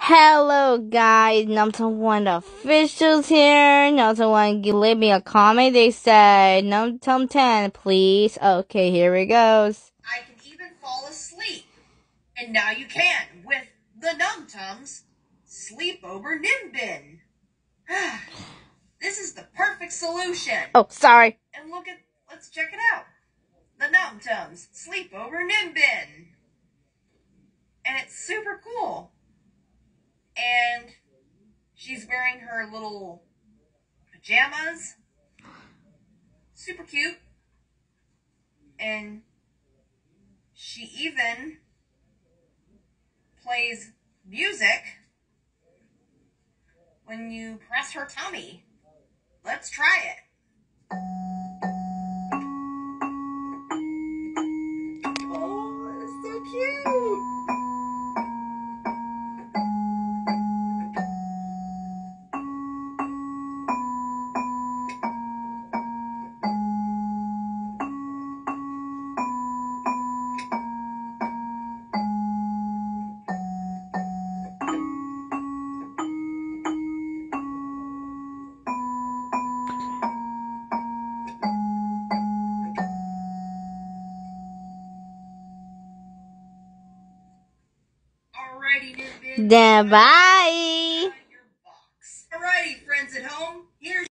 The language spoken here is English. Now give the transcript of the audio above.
Hello guys, Numtum One officials here. Numtum One leave me a comment. They said Numtum 10, please. Okay, here it goes. I can even fall asleep. And now you can with the Numtums Sleepover Nimbin. This is the perfect solution. Oh, sorry. And let's check it out. The Numtums Sleepover Nimbin. And it's super cool. And she's wearing her little pajamas. Super cute. And she even plays music when you press her tummy. Let's try it. Oh, it's so cute. Alrighty, Nimbin. Then bye.